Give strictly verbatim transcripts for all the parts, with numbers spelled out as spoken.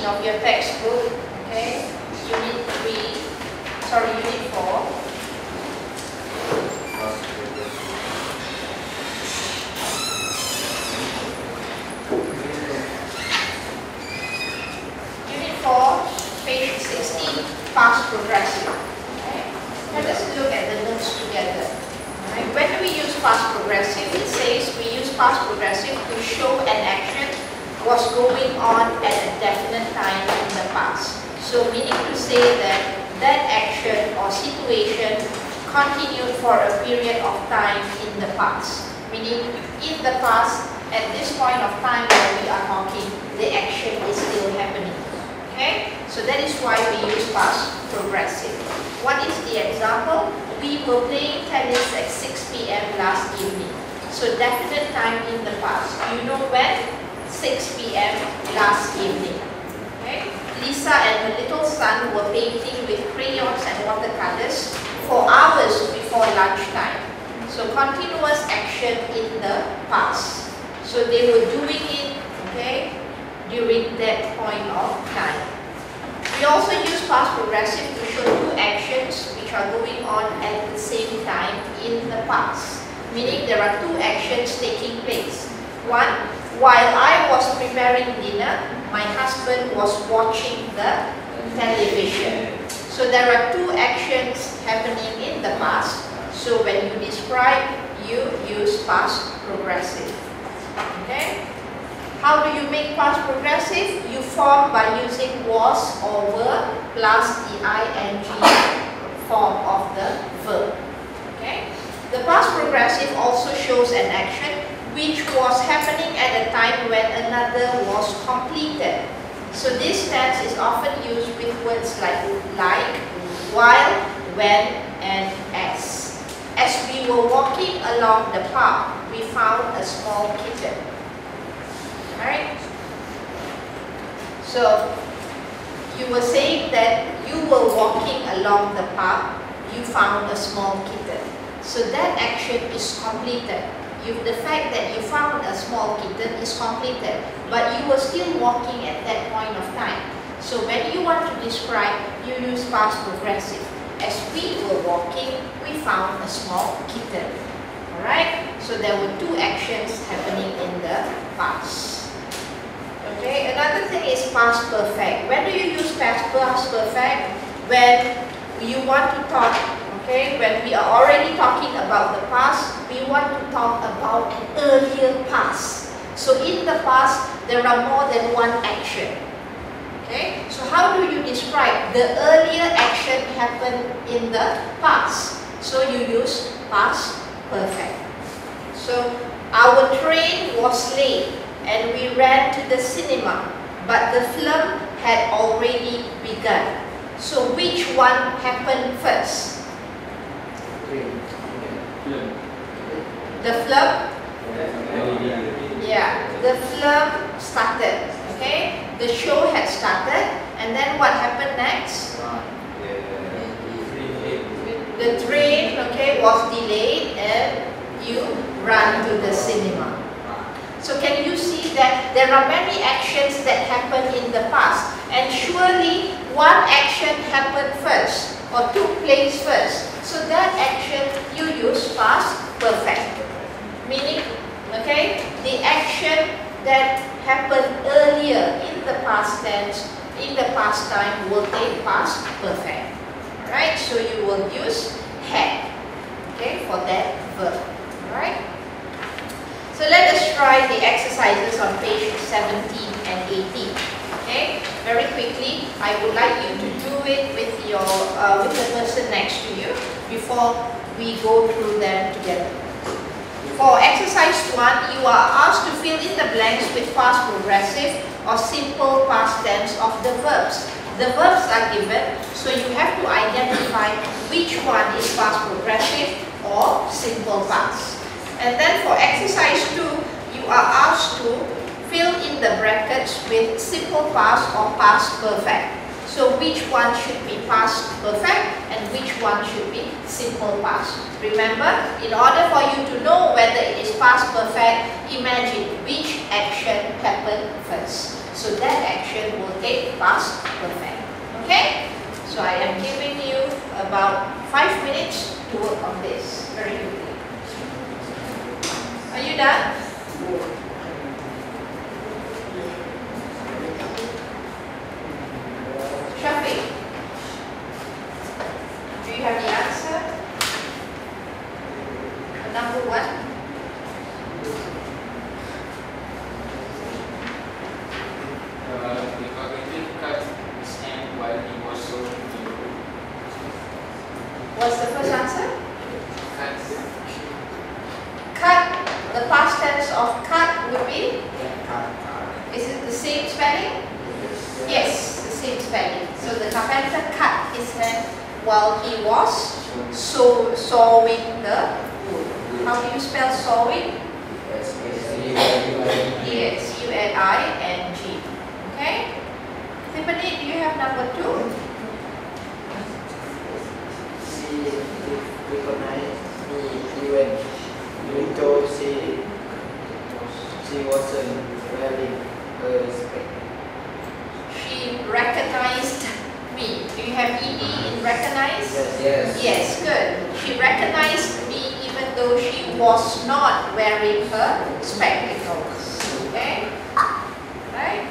of your textbook, okay, unit three, sorry, unit four. Unit four, page sixteen, past progressive. Okay. Let us look at the notes together. Right. When do we use past progressive? It says we use past progressive to show an action was going on at a definite time in the past. So meaning to say that that action or situation continued for a period of time in the past. Meaning in the past, at this point of time where we are talking, the action is still happening. Okay? So that is why we use past progressive. What is the example? We were playing tennis at six P M last evening. So definite time in the past. You know when? six P M last evening. Okay? Lisa and her little son were painting with crayons and watercolors for hours before lunchtime. So continuous action in the past. So they were doing it, okay, during that point of time. We also use past progressive to show two actions which are going on at the same time in the past. Meaning there are two actions taking place. One, while I was preparing dinner, my husband was watching the television. So there are two actions happening in the past. So when you describe, you use past progressive. Okay? How do you make past progressive? You form by using was or were plus the ing form of the verb. Okay? The past progressive also shows an action which was happening at a time when another was completed. So this tense is often used with words like like, while, when, and as. As we were walking along the path, we found a small kitten. Alright? So, you were saying that you were walking along the path, you found a small kitten. So that action is completed. You, the fact that you found a small kitten is completed, but you were still walking at that point of time. So when you want to describe, you use past progressive. As we were walking, we found a small kitten. Alright? So there were two actions happening in the past. Okay, another thing is past perfect. When do you use past, past perfect? When you want to talk, okay, when we are already talking about the past, we want to talk about an earlier past. So in the past, there are more than one action. Okay, so how do you describe the earlier action happened in the past? So you use past perfect. So our train was late and we ran to the cinema, but the film had already begun. So which one happened first? The film? Yeah, the film started. Okay, the show had started, and then what happened next? The train, okay, was delayed, and you ran to the cinema. So can you see that there are many actions that happened in the past, and surely one action happened first or took place first. So that action you use past perfect, meaning, okay, the action that happened earlier in the past tense, in the past time, will take past perfect. Alright, so you will use had, okay, for that verb. Alright. So let us try the exercises on page seventeen and eighteen. Okay, very quickly, I would like you to do it with your uh, with the person next to you before we go through them together. For exercise one, you are asked to fill in the blanks with past progressive or simple past tense of the verbs. The verbs are given, so you have to identify which one is past progressive or simple past. And then for exercise two, you are asked to fill in the brackets with simple past or past perfect. So which one should be past perfect and which one should be simple past. Remember, in order for you to know whether it is past perfect, imagine which action happened first. So that action action will take past perfect. Okay? So I am giving you about five minutes to work on this very quickly. Are you done? Shafiq, do you have the answer? Number one. Uh, the cognitive cut his hand while he was so beautiful. What's the first answer? Cut. Cut. The past tense of cut would be? Is it the same spelling? Yes, the same spelling. So the carpenter cut his hand while he was so sawing the wood. How do you spell sawing? Yes, U N I N G. Okay? Tiffany, do you have number two? She recognized me even, even though she, she wasn't wearing her spec. She recognized me. Do you have E D in recognize? Yes, yes. Yes, good. She recognized me even though she was not wearing her spectacles. Okay? Right?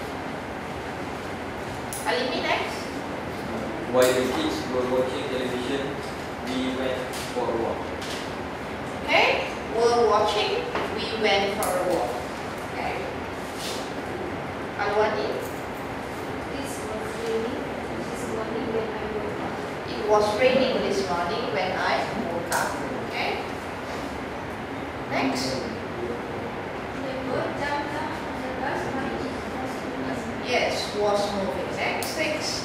Alimi next. While the kids were watching television, we went for a walk. Okay? Were watching, we went for a walk. Okay? Alwani? This was raining this morning when I woke up. It was raining this morning when I woke up. Okay? Next. The bird jumped up on the bus while it was moving. Yes, was moving. Next. Six.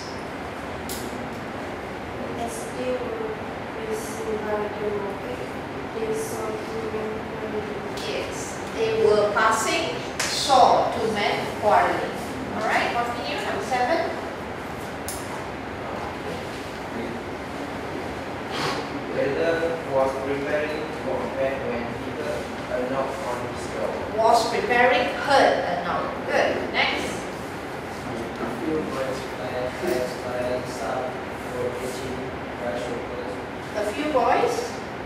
As they were racing by the rocket, they saw two men running. Yes. They were passing, saw two men quarreling. Alright, continue. Number seven. Weather was preparing for bed when he heard a knock on his door. Was preparing, heard a knock. Good. Next. A few boys playing kites playing some were catching grasshoppers. A few boys.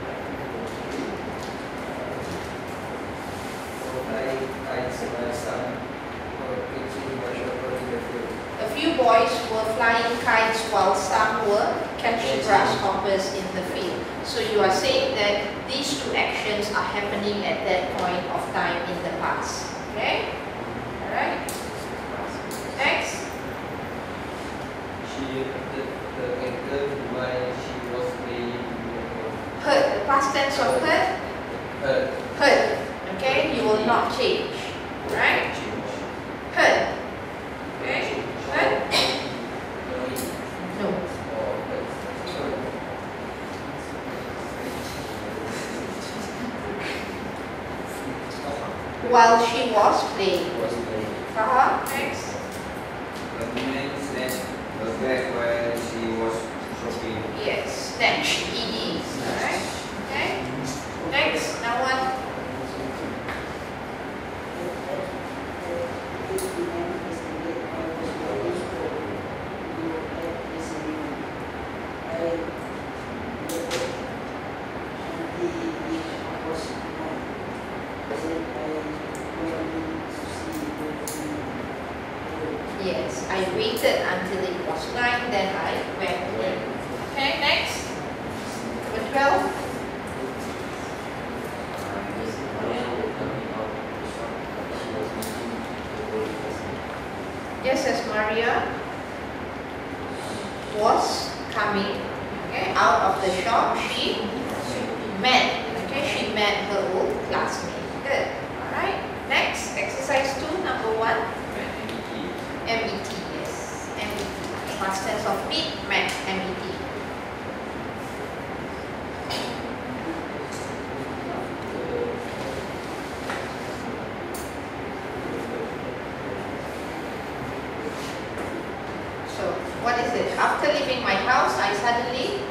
Were playing kites while some were catching grasshoppers in the field. A few boys were flying kites while some were catching grasshoppers in the field. So you are saying that these two actions are happening at that point of time in the past. Okay? Alright? Next. She heard the anchor while she was playing in the field. Heard. The past tense of heard. Heard. Heard. Okay? You will not change. Right? Heard. Okay? Heard? No. While she was playing. Was playing. Uh-huh. Next. The woman snatched her bag while she was shopping. Yes. Snatch. E D. Alright? Okay? Next. Now what? Yes, I waited until it was nine, then I went in. Okay, next. Number twelve. Just as Maria was coming okay, out of the shop, she met. Okay, she met her old classmate. Good. Alright. Next, exercise two, number one. M E T, yes. M E T. Past tense of meet, met, M E T. So, what is it? After leaving my house, I suddenly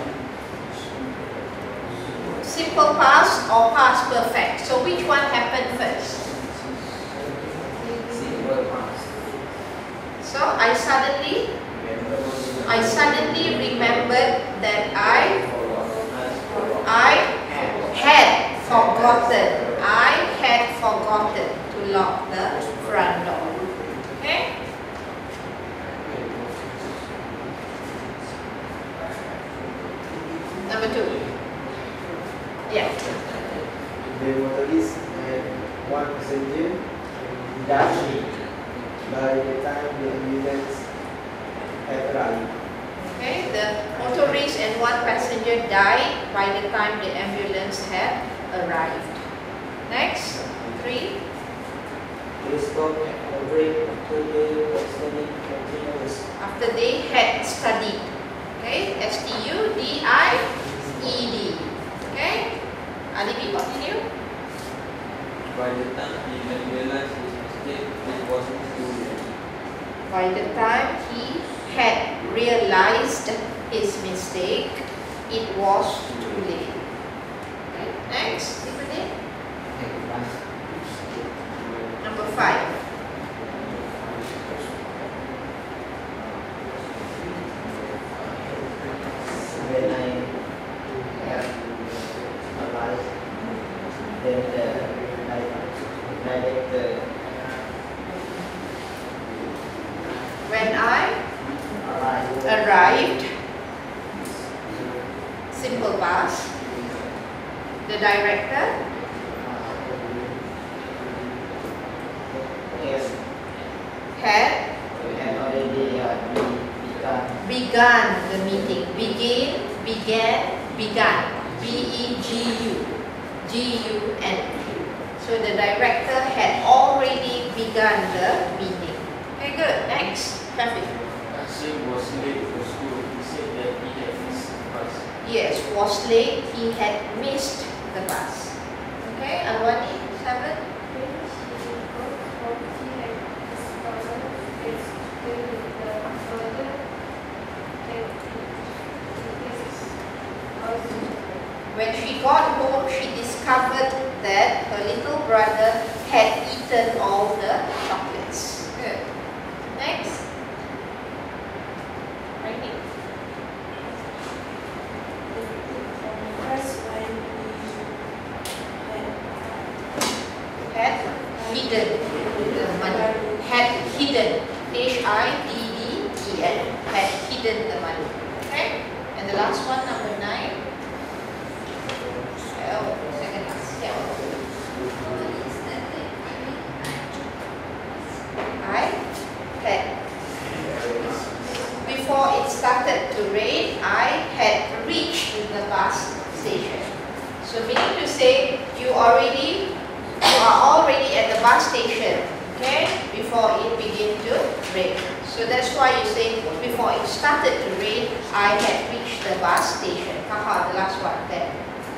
simple past or past perfect. So which one happened suddenly remembered that I I had forgotten. I had forgotten to lock the front door. Okay? Number two. Yeah. The motorist had one passenger died by the time the ambulance had arrived. Okay, the motorist and one passenger died by the time the ambulance had arrived. Next, three. They stopped a break after they were studying for three hours. After they had studied. Okay, S T U D I E D. Okay, Alibi, continue. By the time he had realized his mistake, it was too late. By the time he had realized his mistake, it was too late. Okay, next, Tiffany. Number five. When I have arrived, then the director When I arrived. arrived, simple past, the director Yes, had we had already uh, be- begun. begun the meeting. Begin, began, begun. B E G U. G U N. So the director had already begun the meeting. Okay, good. Next, traffic. Kasim was late for school. He said that he had missed the bus. Yes, was late. He had missed the bus. Okay, Alwani, seven. When she got home, she discovered that her little brother had eaten all the chocolates. Good. Next. Writing. Had hidden the money. Had hidden. H I D D E N. Had hidden the money. Okay? And the last one, number nine. Oh, second last. Yeah. I had. Before it started to rain, I had reached the bus station. So meaning to say, you already, you are already at the bus station, okay, before it began to rain. So that's why you say, before it started to rain, I had reached the bus station. Haha, the last one there.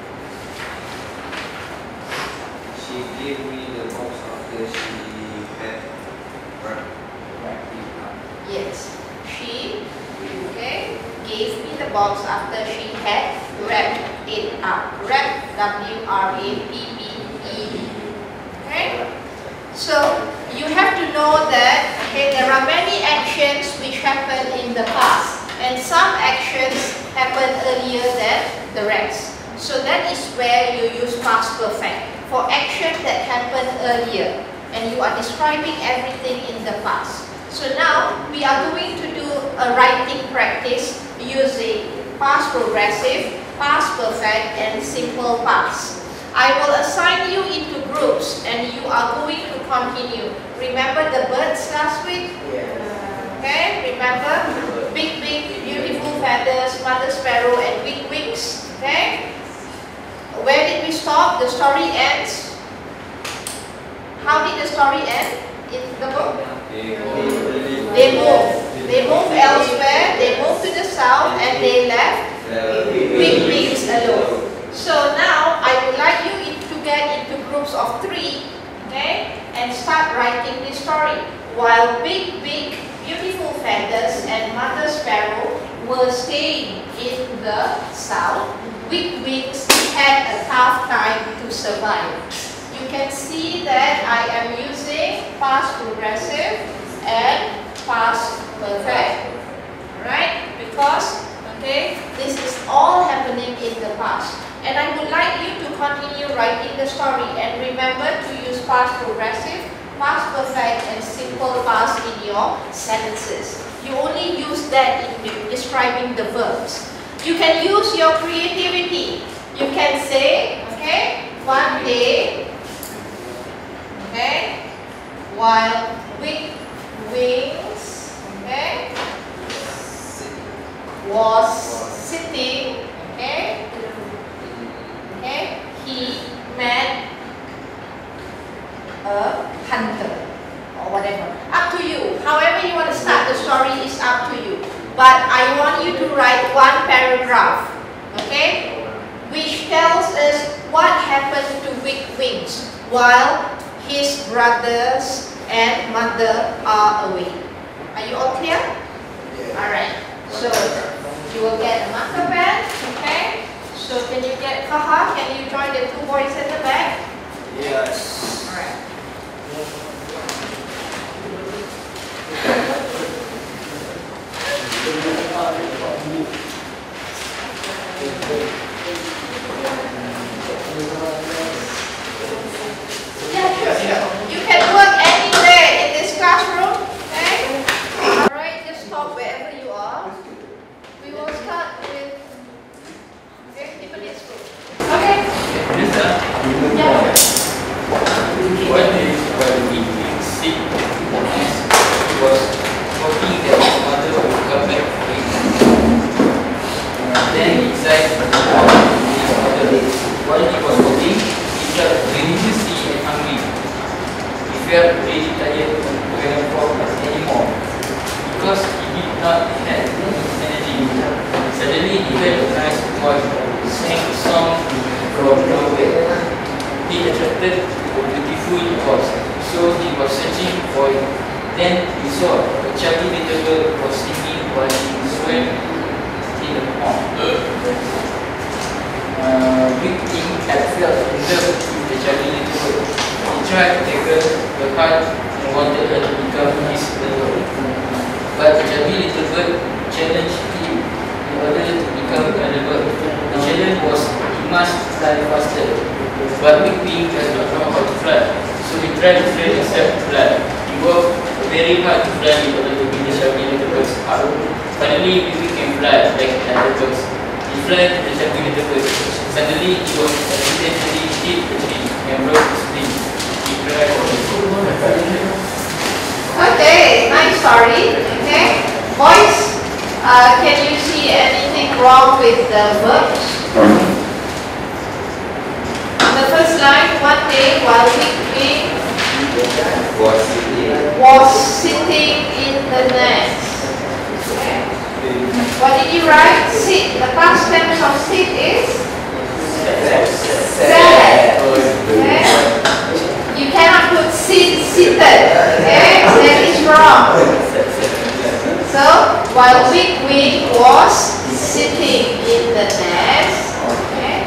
She gave me the box after she had wrapped wrapped it up. Yes, she, okay, gave me the box after she had wrapped it up. Wrap, W R A P P E D. Okay? So, you have to know that, okay, there are many actions which happen in the past, and some actions happen earlier than the rest. So that is where you use past perfect. For action that happened earlier, and you are describing everything in the past. So now, we are going to do a writing practice using past progressive, past perfect, and simple past. I will assign you into groups, and you are going to continue. Remember the birds last week? Yes. Okay, remember? Big, big, beautiful feathers, mother sparrow, and big wings. Okay? Where did we stop? The story ends. How did the story end in the book? They They moved. They moved elsewhere. They moved to the south, and they left big wings alone. So now I would like you to get into groups of three, okay, and start writing this story. While big, big, beautiful feathers and mother sparrow were staying in the south, Big wings had a tough time to survive. You can see that I am using past progressive and past perfect, right? because, okay, this is all happening in the past. And I would like you to continue writing the story and remember to use past progressive, past perfect and simple past in your sentences. You only use that in describing the verbs. You can use your creativity. You can say, okay, one day, okay, while weak wings, okay, was sitting, okay, okay, he met a hunter or whatever. Up to you. However you want to start the story is up to you. But I want you to write one paragraph, okay, which tells us what happened to Weak Wings while his brothers and mother are away. Are you all clear? Yeah. Alright. So you will get a marker pen, okay? So can you get Kaha? Can you join the two boys at the back? Yes. Alright. Yeah, sure. You can work anywhere in this classroom, okay? Alright, just stop wherever you are. We will start with, okay, Tiffany's group. Okay? Yes, sir. Yeah. One day, while we were sick, he was hoping that his mother would come back for him. Then he decided to go to his mother. While he was hoping, he felt really thirsty and hungry. He felt really tired and couldn't focus anymore because he did not have any energy. Suddenly, he heard a nice voice sing a song from nowhere. He attracted a beautiful voice, so he was searching for it. Then he saw a chubby little girl was singing while she swam in the pond. Uh, Big King had felt in love with the chubby little girl. He tried to take her, her heart and wanted her to become his lover. But the chubby little girl challenged him in order to become a lover. The challenge was he must fly faster. But Big King does not know how to fly, so he tried to train himself to fly. He worked very hard to fly in order to be the chubby little bird's heart. Finally, Big King can fly like the other birds. He flew to the chubby little bird. Suddenly, he was accidentally hit the tree and broke his wing. He cried for it. Okay, nice story. Okay, boys, uh, can you see anything wrong with the verbs? The first line, one day while Weak Wing Was sitting. was sitting in the nest. Okay. What did you write? Sit. The past tense of sit is sat. Okay. You cannot put sit, seated. Okay, that is wrong. So, while Weak Wing was sitting in the nest, okay,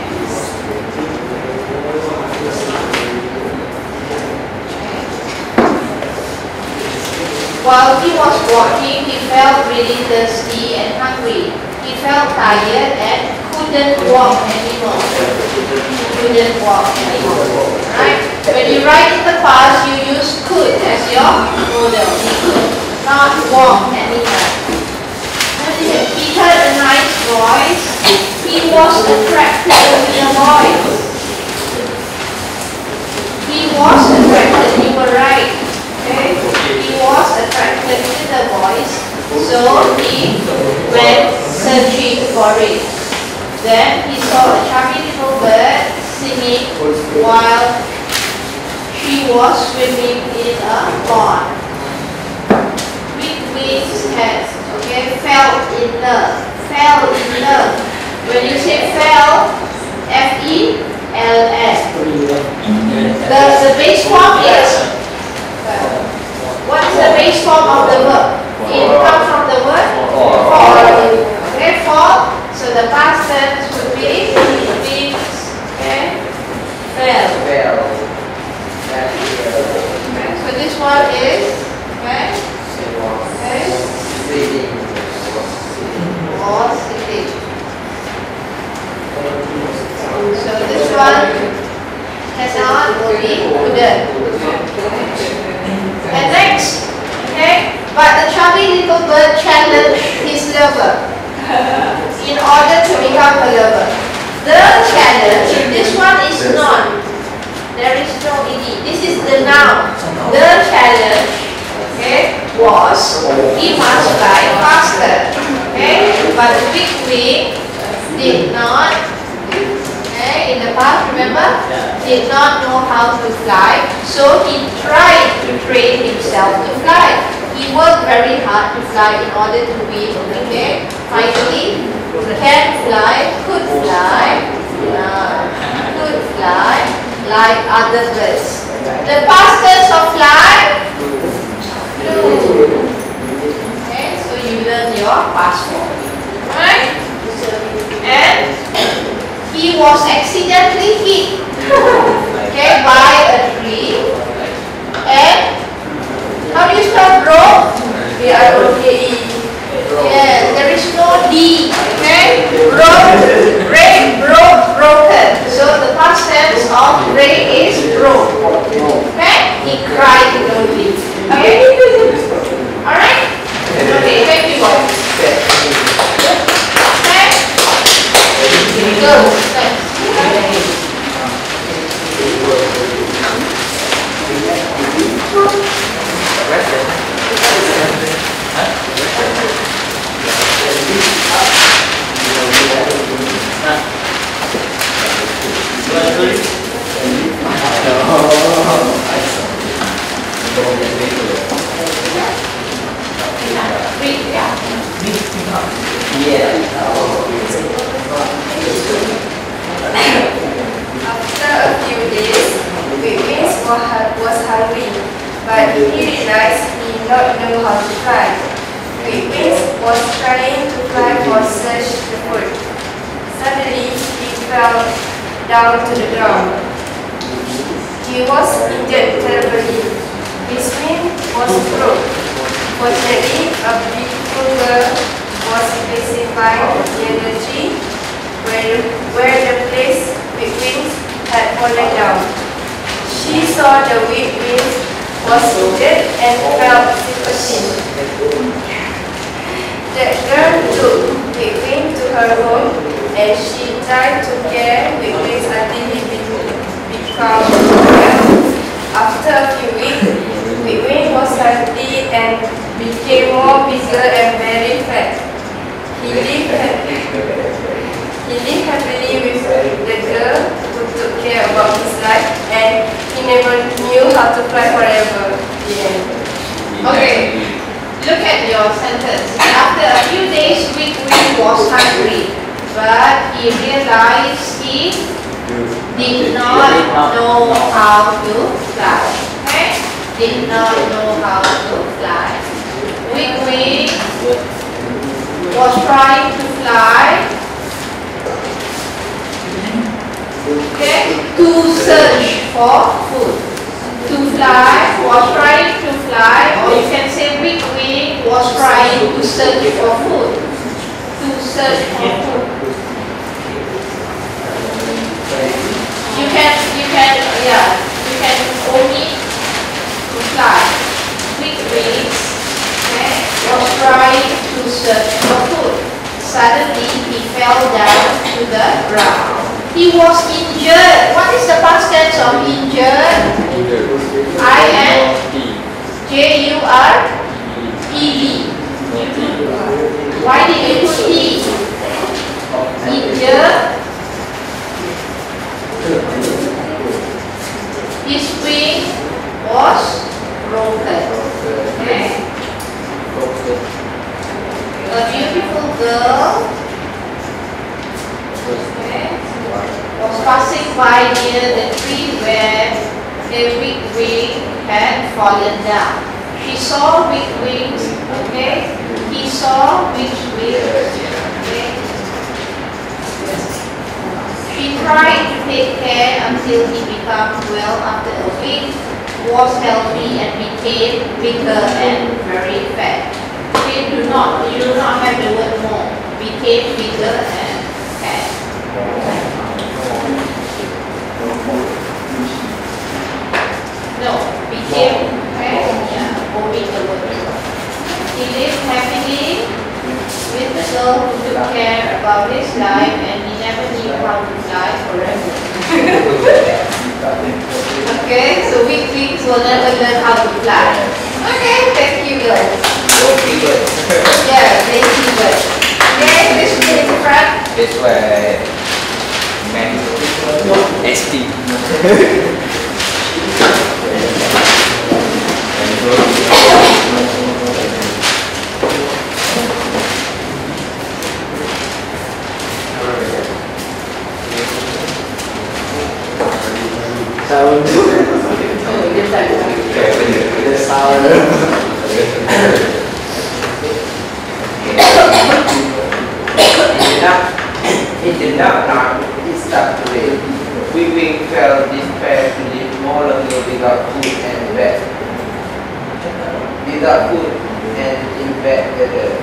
while he was walking, he felt really thirsty and hungry. He felt tired and couldn't walk anymore. Couldn't walk anymore. Right? When you write in the past, you use could as your modal. He could not walk anymore. He heard a nice voice. He was attracted to the voice. He was attracted. You were right. Okay? He was attracted to the voice, so he went searching for it. Then he saw a chubby little bird singing while she was swimming in a pond. Weak Wings had, okay, fell in love. Fell in love. When you say fell, F E L S. The, the base form is, what is the base form of the verb? It comes from the word fall. Okay, fall. So the past tense would be wings, okay, fell. Well. Okay, so this one is, okay, okay, one cannot will be couldn't. And next, okay, but the chubby little bird challenged his lover in order to become a lover. The challenge, this one is not, there is no ed, this is the noun. The challenge, okay, was he must fly faster, okay, but the big wing did not, okay, in the past, remember, did not know how to fly, so he tried to train himself to fly. He worked very hard to fly in order to win, okay, finally, can fly, could fly, uh, could fly like other birds. The past tense of fly, flew. Okay, so you learn your past form, right? And he was accidentally hit, okay, by a tree. And how do you spell broke? B R O K E. Yes, there is no D, okay? Broke, break, broke, broken. So the past tense of break is broke. Okay? He cried lonely. Okay? Alright? Okay, thank you all. Okay? Go. Thanks. After a few days, Witness was hungry, but he realized he did not know how to fly. Witness was trying to fly for search the food. Suddenly, he fell down to the ground. He was injured terribly. His wing was broke. Fortunately, a beautiful girl was passing by near the tree where, where the place with wings had fallen down. She saw the weak wings was injured and felt sympathy. The girl took Big Wing to her home and she tried to care Big Wings until he became well. After a few weeks, Big Wing was healthy and became more bigger and very fat. He lived happily, he lived happily with the girl who took care about his life, and he never knew how to fly forever. Yeah. Okay, look at your sentence. After a few days, Big Wing was hungry, but he realized he did not know how to fly. Okay? Did not know how to fly. Big Wing was trying to fly, okay, to search for food. To fly, was trying to fly, or you can say Big Wing was trying to search for food. To search for food. You can, you can, yeah, you can omit to fly. Big Wings, okay, was trying to search for food. Suddenly, he fell down to the ground. He was injured. What is the past tense of injured? I N J U R E D. Why did you put E? Injured. His wing was broken. Okay? A beautiful girl, okay, was passing by near the tree where a Big Wing had fallen down. She saw Big Wings, okay? He saw Big Wings, okay? She tried to take care until he became well. After a week, was healthy and became bigger and very fat. Okay, do not, you do not have the word more. Became bigger and fat. him, okay, yeah, moving the world. He lived happily with the girl who took care about his life, and he never knew how to fly forever. Okay, so weak wings will never learn how to fly. Okay, thank you girls. Okay, good. Yeah, thank you girls. Okay, this is in front. That's why man S T. Sound. The sound. In the dark night, it started to rain. Weeping felt despair to live more longer without food and bed. Without food and in bed weather.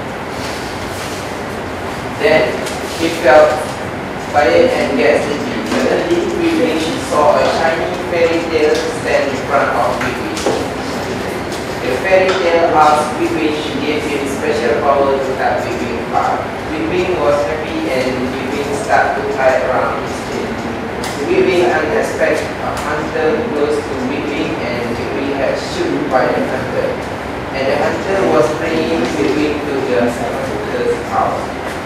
Then he felt tired and get sleepy. Suddenly, Weeping saw a shiny fairy tale stand in front of Weeping. The fairy tale asked Weeping, gave him special power to cut Weeping apart. Weeping was happy and Weeping started to tie around his tail. Weeping unexpected a hunter close to Weeping and Weeping had shot by the hunter. And the hunter was bringing Weeping to the hunter's house.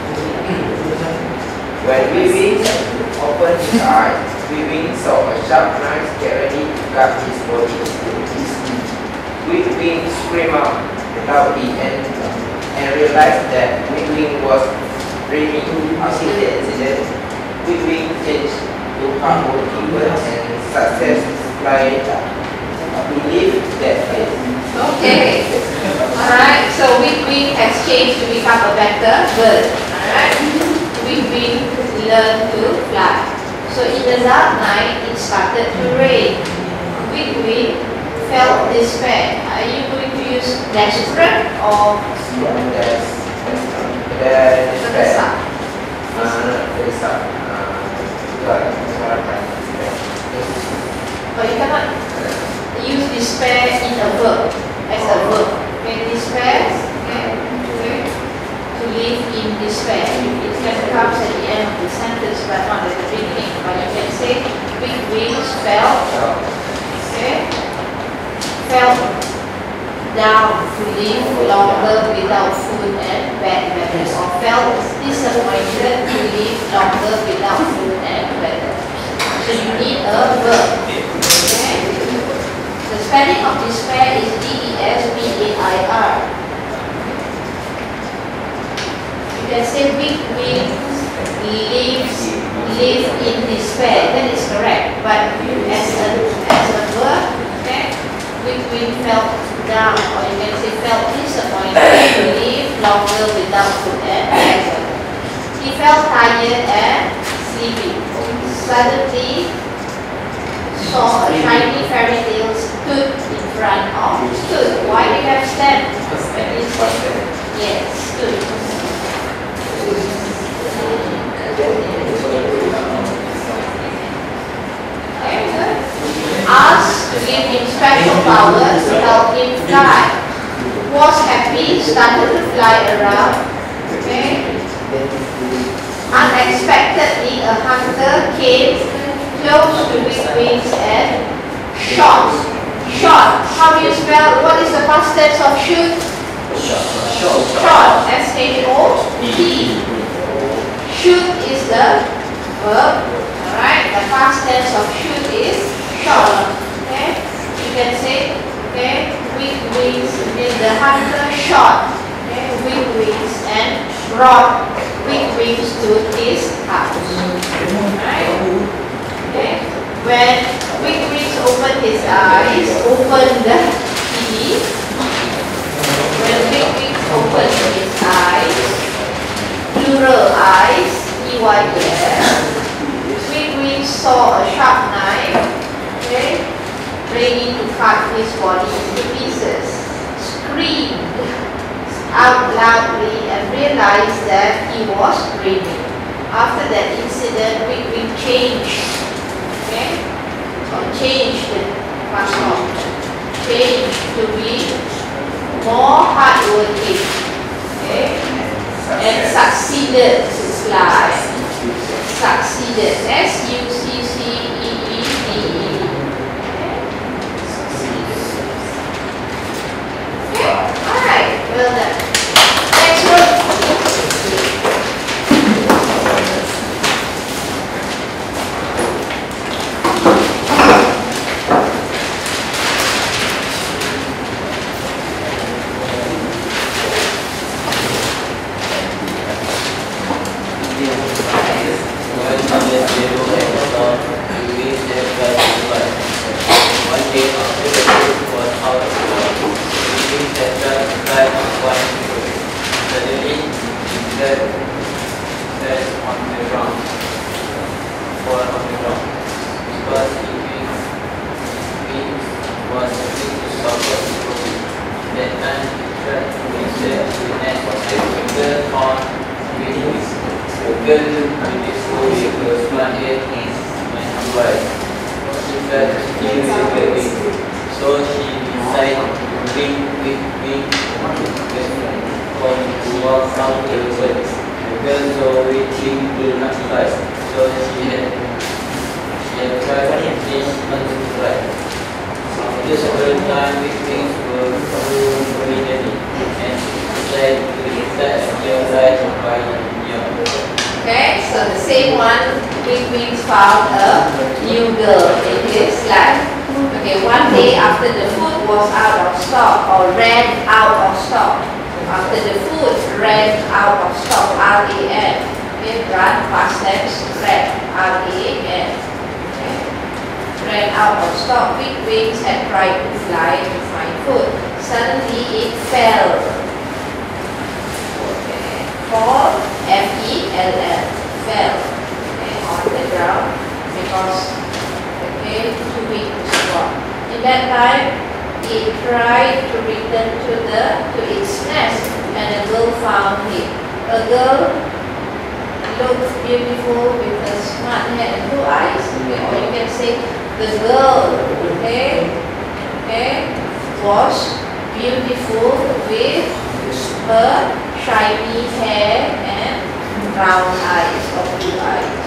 When Weeping opened his eyes, Weeping saw a sharp knife get ready to cut his body. Weeping screamed out loudly and and realized that Weeping was dreaming. After the incident, Weeping changed to hardworking bird and success flying. He lived that way. Okay. Alright, so Weeping has changed to become a better bird. Alright. Weeping learned to fly. So in the dark night, it started to rain. Weeping felt despair. Are you going to use desperate or That's that's terdesak? Terdesak. But you cannot use despair in a verb, as a verb. When despair, okay, okay, to live in despair. It can come at the end of the sentence, but not at the beginning. But you can say, Weeping felt, okay, felt down to live longer without food and bad weather, or felt disappointed to live longer without food and weather. So you need a verb. Okay? The spelling of despair is D E S P A I R. You can say Weeping lives live in despair. That is correct. But as a as a verb, okay, Weeping felt down, or you can say felt disappointed to live longer without food and weather. He felt tired and sleepy. Suddenly saw a shiny fairy tale stood in front of stood. Why do you have stand? Yes, stood. Okay, good. Asked to give him special powers to help him fly. Was happy, started to fly around. Okay. Unexpectedly, a hunter came close to Weeping and shot. Shot. How do you spell? What is the past tense of shoot? Shot. S H O T. Shoot is the verb. Alright. The past tense of shoot is shot. Okay. You can say, okay, Weeping, the hunter shot. Okay. Weeping and brought Weeping to his house. Alright. Okay. When Weeping opened his eyes, opened the key. When Weeping opened his eyes, plural eyes, E Y E S, Weeping saw a sharp knife, okay, ready to cut his body into pieces. Screamed out loudly and realized that he was dreaming. After that incident, Weeping changed, okay, or changed the past tense. change to be more hardworking, okay, and succeeded his life. Succeeded, S U C C E E D E. Okay, alright, well done. Next one. Okay, so the same one, Big Wings found a new girl in his life. Okay, one day after the food was out of stock or ran out of stock. After the food ran out of stock, R A N. Okay, run past tense, ran, R A N. Okay. Ran out of stock, Big Wings had tried to fly to find food. Suddenly it fell. Okay, fall, F E L L, fell. Okay, on the ground because okay, too weak to squat. In that time, it tried to return to the to its nest, and a girl found it. A girl looked beautiful with a smart head and blue eyes. Okay, or you can say the girl, okay, okay, was beautiful with her shiny hair and brown eyes or blue eyes.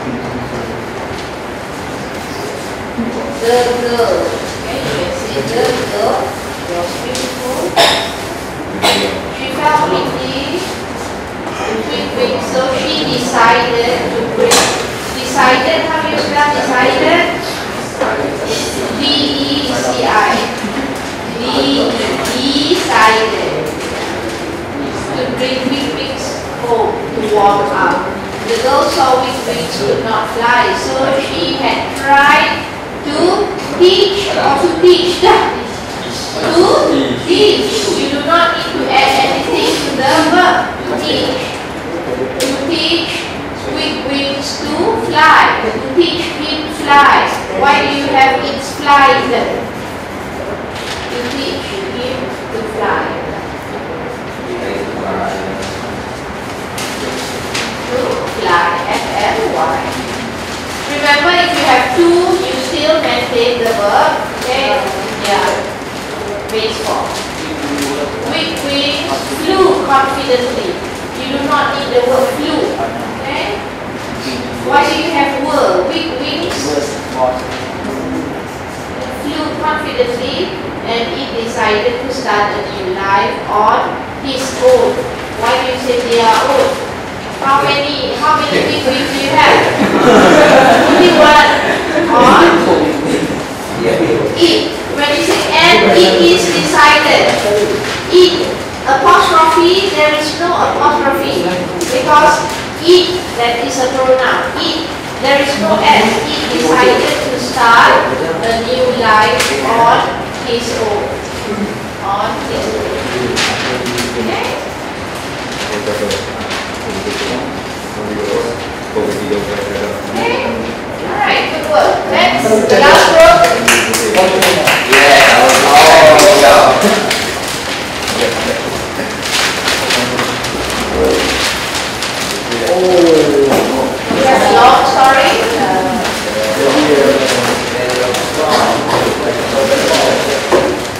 The girl, okay, you can see the girl was beautiful. She felt Binti with wings, so she decided to bring. Decided, how do you spell decided? D E C I. D decided to bring Big Wings home to warm up. The girl saw Big Wings could not fly, so she had tried to teach or to teach them. To teach. You do not need to add anything to the verb. Teach. To teach Big Wings to fly. To teach him fly. Why do you have its fly then? To teach him to fly. To fly. F L Y. Remember, if you have two, you still maintain the verb. Okay? Yeah. Base form. Big Wings flew confidently. You do not need the word flew. Okay? Why do you have word? Big Wings flew confidently, and it decided to start a new life on his own. Why do you say they are own? How many how many big wings do you have? Only one. On it. When you say and it is decided. It apostrophe, there is no apostrophe because it, that is a pronoun. It, there is no S. It decided to start a new life on his own. On his own. Okay? Okay? Alright, good work. Next, the last group. Yeah, oh, We have a long story.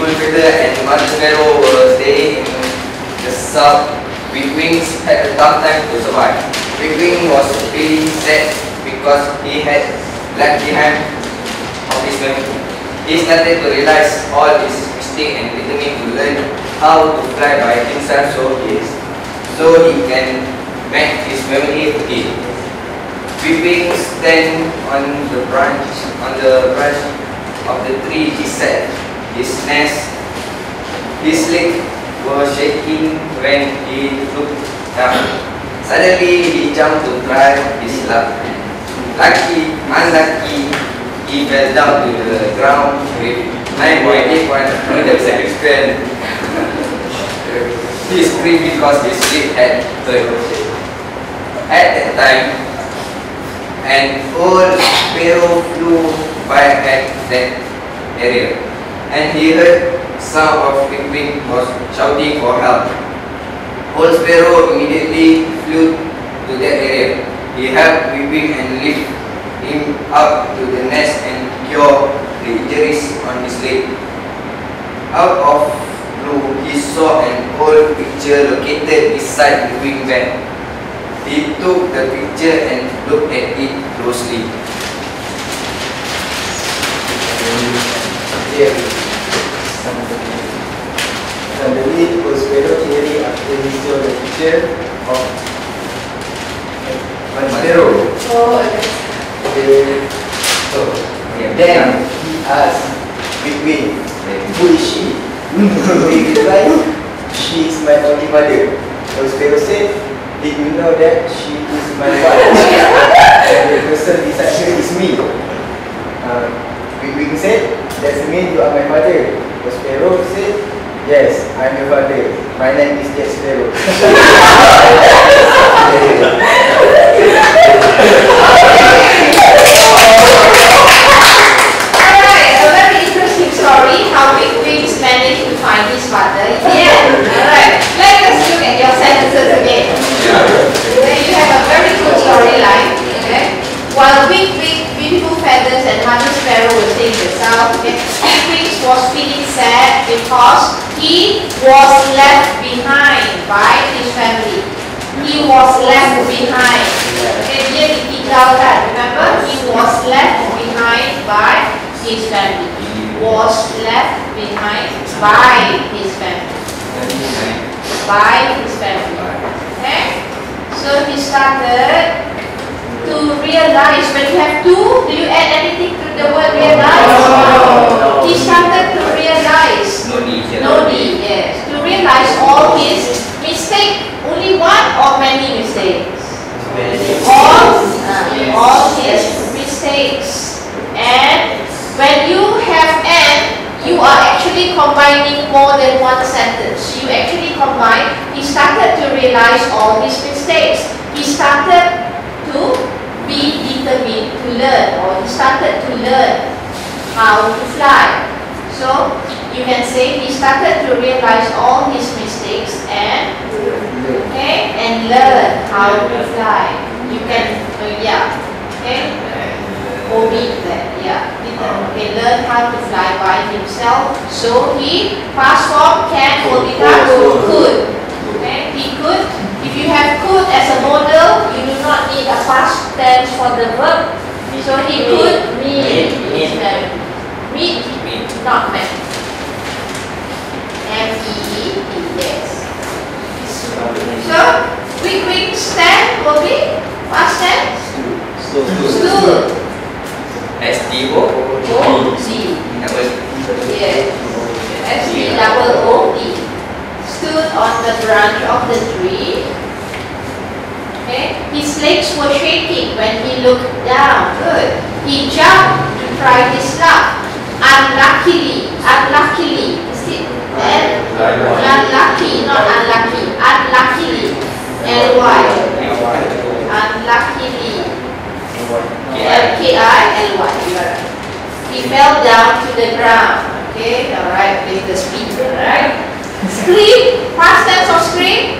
beautiful feather and mother sparrow were staying in the south. Big Wings had a tough time to survive. Big Wing was really sad because he had left behind of his family. He started to realize all his mistakes and determined to learn how to fly by himself so he, so he can make his family again. Big Wing stand on the branch on the branch of the tree he sat. His nest, his leg was shaking when he looked down. Suddenly he jumped to try his luck. Lucky, unlucky, he fell down to the ground with nine point eight one seconds square. He screamed because his leg had hurt. At that time, an old sparrow flew by at that area, and he heard sound of Big Wing was shouting for help. Old Sparrow immediately flew to that area. He helped Big Wing and lifted him up to the nest and cured the injuries on his leg. Out of blue, he saw an old picture located beside the wing bed. He took the picture and looked at it closely. Suddenly, Old Sparrow clearly after he saw the picture of one sparrow. Oh, Okay. So, then he asked Big Wing, who is she? He replied, she is my only mother. Old Sparrow said, did you know that she is my wife? And the person beside her is me. Uh, Big Wing said, that means you are my mother. Old Sparrow said, yes, I'm your father. My name is Jack Sparrow. Alright, a very interesting story how Big Wings managed to find his father in the end. Alright, let us look at your sentences again. Okay, you have a very good storyline. Okay? While Big Wing, beautiful feathers and Mother Sparrow were staying in the south, okay, Big Wings was feeling sad because he was left behind by his family. He was left behind. Okay, dia ditinggalkan. Remember, he was left behind by his family. Was left behind by his family. By his family. Okay? So he started to realize. When you have to, do you add anything to the word realize? No. He started to realize. No need. No need, yes. To realize all his mistakes. Only one or many mistakes? All, uh, all his mistakes. And when you have and, you are actually combining more than one sentence. You actually combine. He started to realize all his mistakes. He started to be determined to learn, or he started to learn how to fly. So you can say he started to realize all his mistakes and okay and learn how to fly. You can uh, yeah okay omit that yeah okay learn how to fly by himself. So he past form can will become could. Okay, he could. If you have could as a model, you do not need a past tense for the verb. So he could meet his family. Meet, not met. M E E T, yes. So, Big Wing stand will be past tense. Stood. S T O O D. Yes. S T double O D. Stood on the branch of the tree. Okay. His legs were shaking when he looked down. Good. He jumped to try his luck. Unluckily, unluckily, is it? And unlucky, not unlucky. Unluckily, L Y. Unluckily, L K I L Y. He fell down to the ground. Okay, all right, with the speed. All right. Scream. Past tense of scream.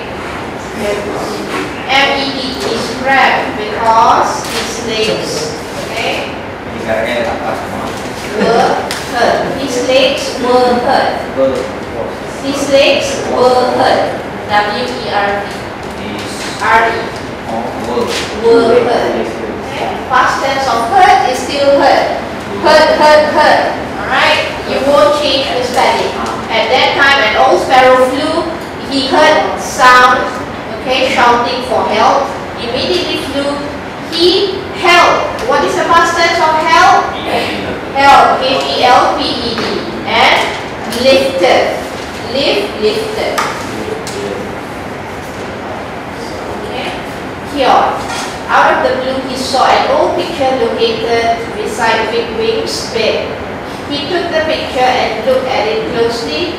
M E D is scrap because his legs. Okay. Were hurt. His legs were were hurt. His legs were hurt. W E R T. R E. Were hurt. Okay. Past tense of hurt is still hurt. Hurt, hurt, hurt. Alright? You won't change the spelling. At that time, an old sparrow flew. He heard sound, okay, shouting for help. Immediately flew. He helped. What is the past tense of help? Help. H E L P E D. And lifted. Lift, lifted. Okay. Here. Out of the blue, he saw an old picture located beside Big Wing's bed. He took the picture and looked at it closely.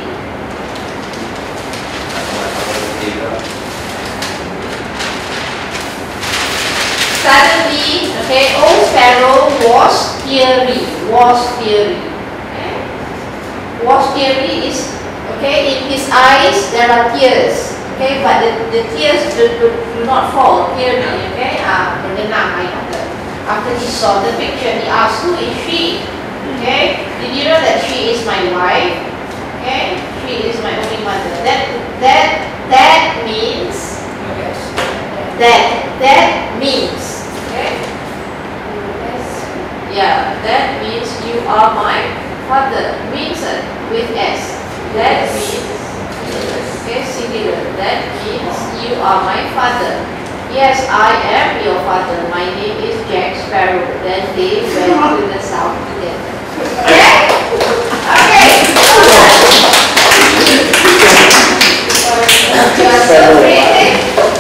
Suddenly, okay, old sparrow was teary. Was teary. Okay? Was teary is, okay, in his eyes there are tears. Okay, but the, the tears do, do, do not fall. Teary, okay? Ah, berdenang air mata. After he saw the picture, he asked, who is she? Okay? Did you know that she is my wife? Okay? She is my only mother. That that that means that that means okay? Yeah, that means you are my father. Means uh, with S. That means okay, singular. That means you are my father. Yes, I am your father. My name is Jack Sparrow. Then they went to the south together. Okay? Okay. You are so creative.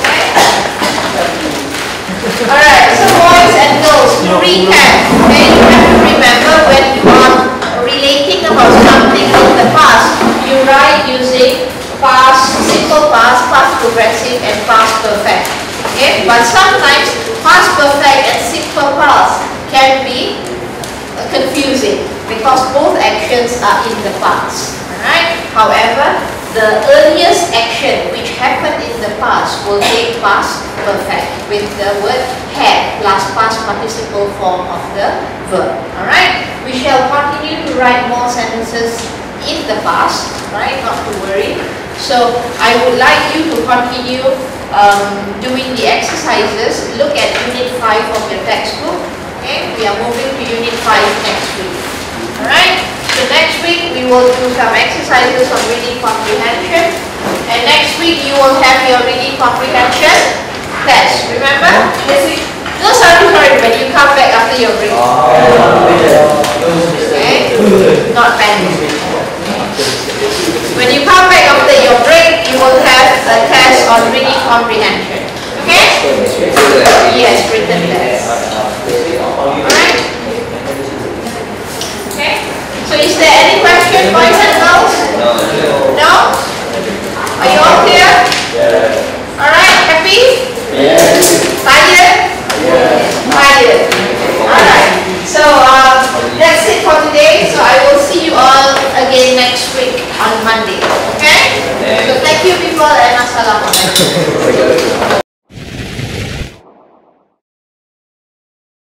Alright, so boys and girls, to recap, okay, you have to remember when you are relating about something in the past, you write using past, simple past, past progressive, and past perfect. Okay, but sometimes past perfect and simple past can be uh, confusing because both actions are in the past. Alright? However, the earliest action which happened in the past will take past perfect with the word had plus past participle form of the verb. Alright? We shall continue to write more sentences in the past, right? Not to worry. So I would like you to continue um, doing the exercises. Look at Unit five of your textbook. Okay, we are moving to Unit five next week. Alright, so next week we will do some exercises on reading comprehension. And next week you will have your reading comprehension test. Remember? This week. No, sorry, sorry, when you come back after your break. Okay? Not panic. When you come back after your break, you will have a test on reading comprehension. Okay? Yes, written test. Alright? Okay? So is there any question, boys and girls? No? Are you all clear? Alright, happy? Yes. Tired? Yes. Tired. Alright. So um, that's it for today. So I will see you all again next week on Monday. Okay? So thank you people and assalamualaikum.